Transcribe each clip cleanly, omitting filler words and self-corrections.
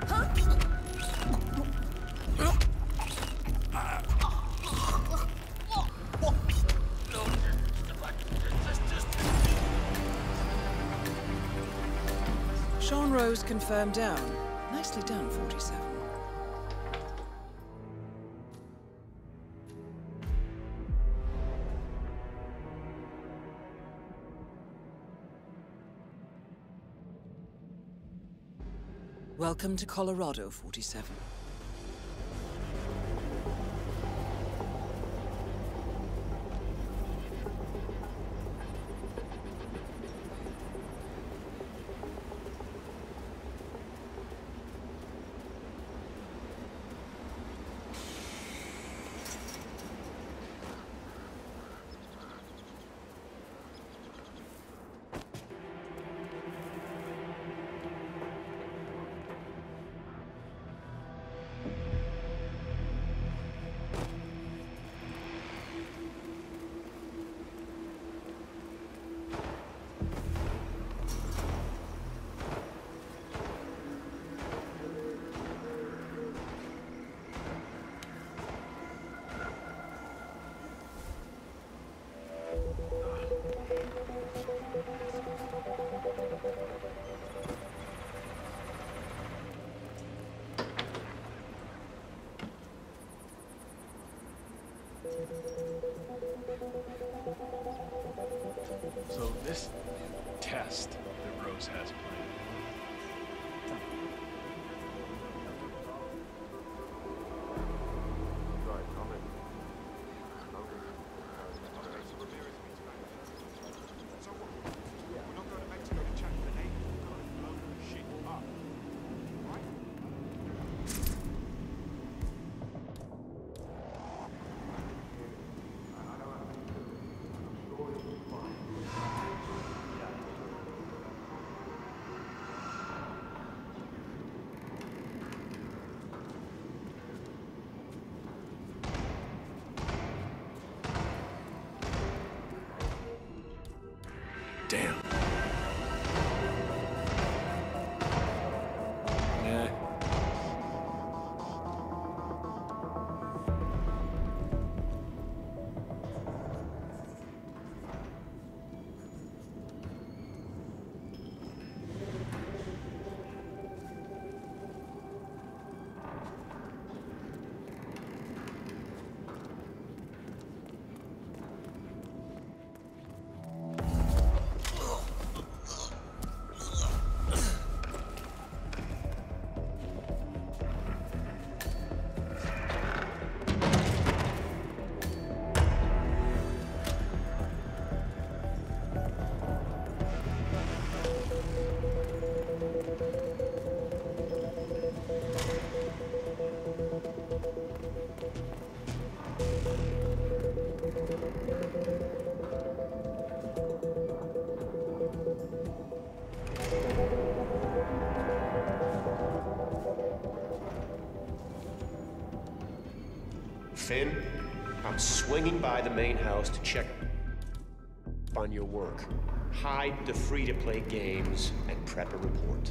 Sean Rose confirmed down. Nicely done, 47. Welcome to Colorado, 47. So this test that Rose has planned. Damn. Nah. Finn, I'm swinging by the main house to check on your work. Hide the free-to-play games and prep a report.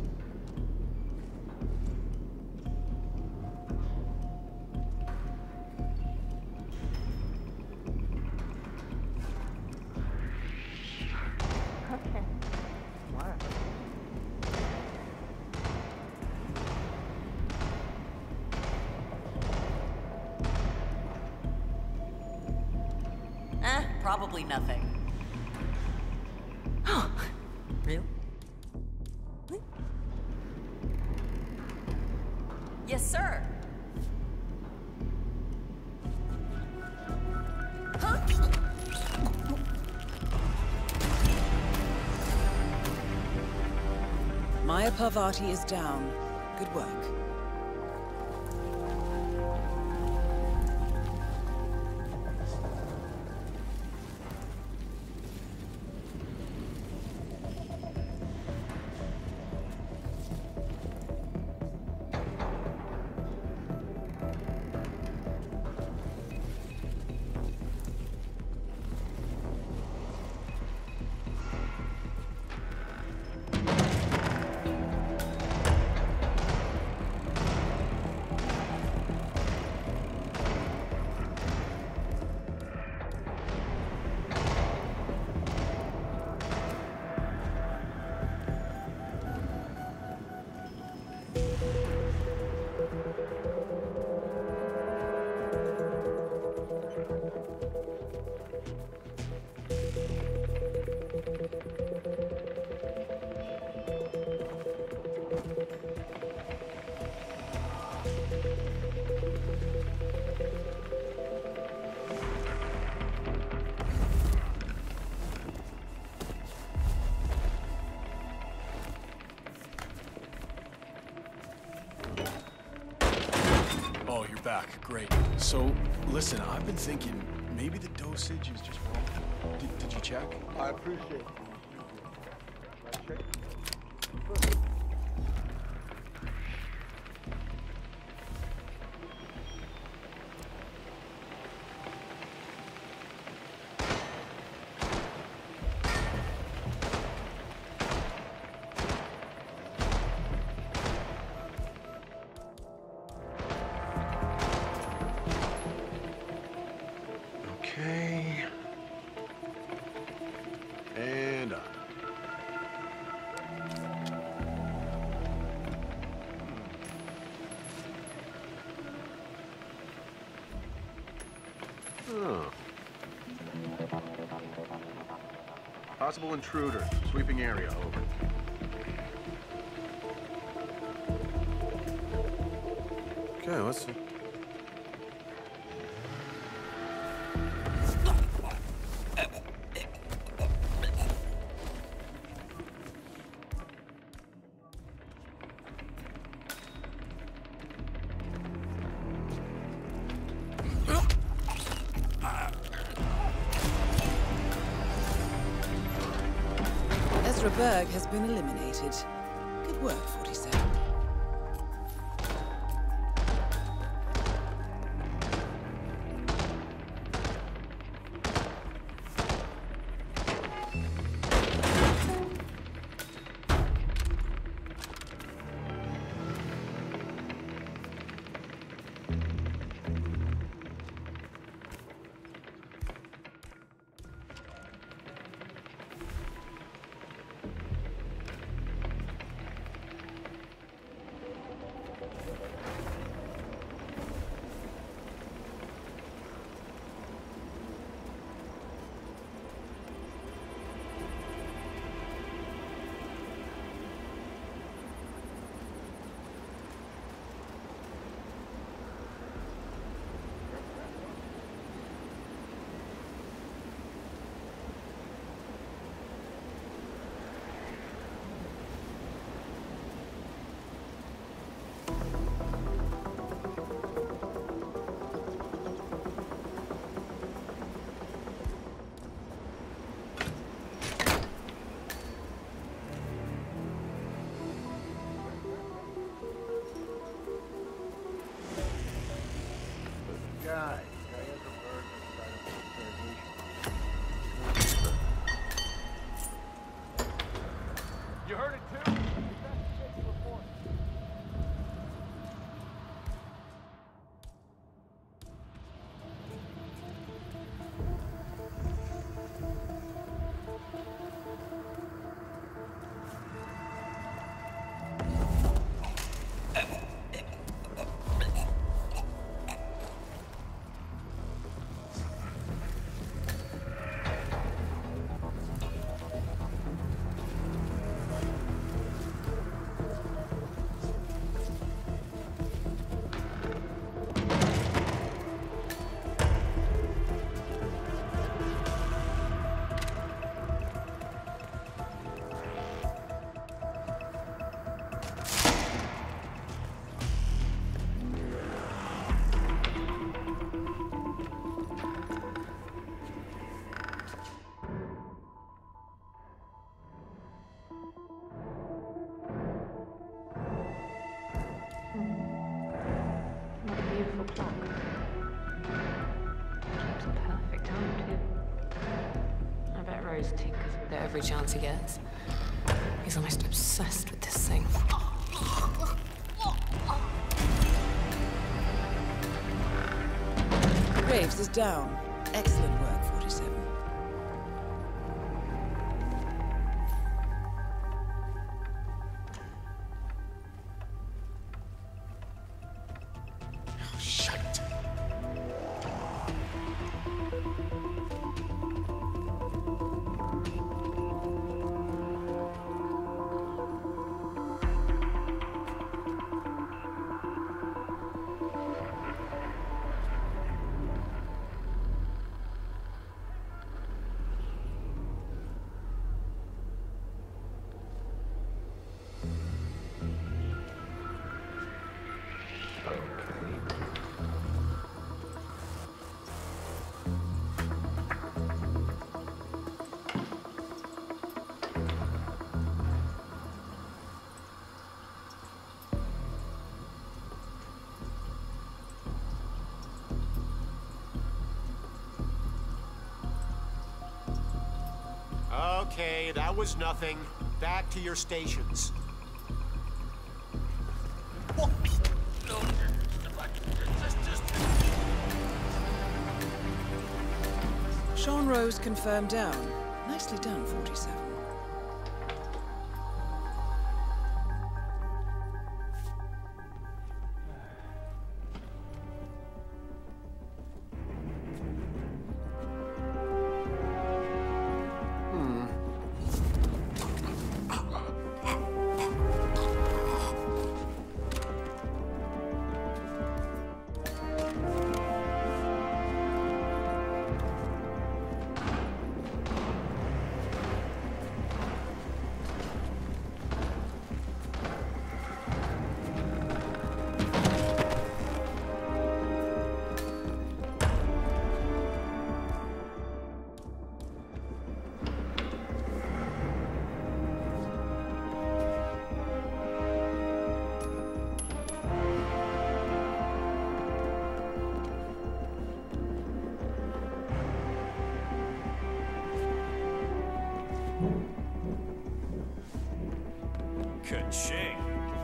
Okay. Wow. Probably nothing. Really? Yes, sir. Maya Parvati is down. Good work. Oh, you're back. Great. So, listen, I've been thinking maybe the dosage is just wrong. Did you check? I appreciate it. Check. Okay. And on. Oh. Possible intruder. Sweeping area, over. Okay, let's see. Ezra Berg has been eliminated. Good work, 47. Guy. You heard it too? What a beautiful clock. Keeps perfect time, too. I bet Rose tinkers with it every chance he gets. He's almost obsessed with this thing. Graves is down. Excellent work, 47. Okay, that was nothing. Back to your stations. Sean Rose confirmed down. Nicely done, 47. Ka-ching.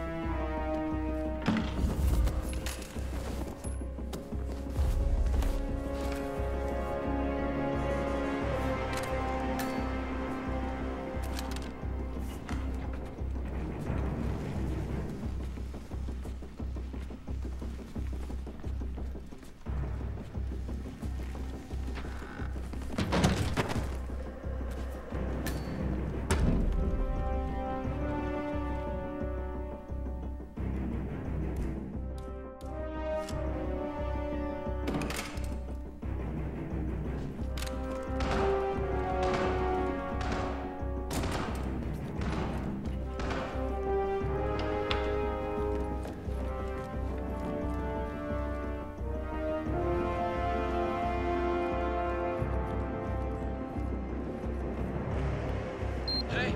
Hey.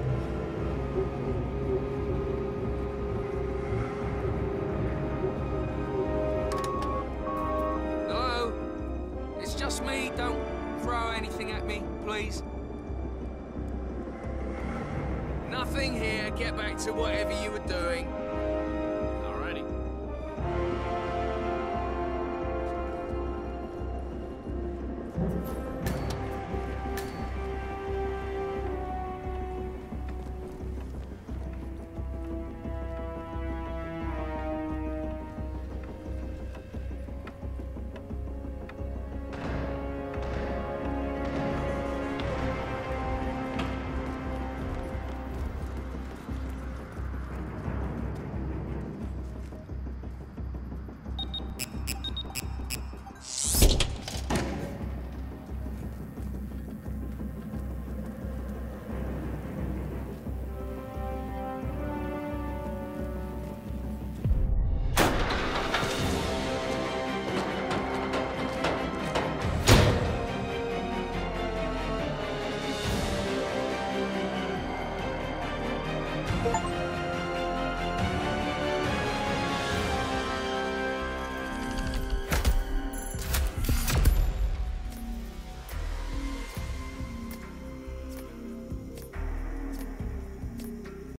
Hello? It's just me. Don't throw anything at me, please. Nothing here. Get back to whatever you were doing.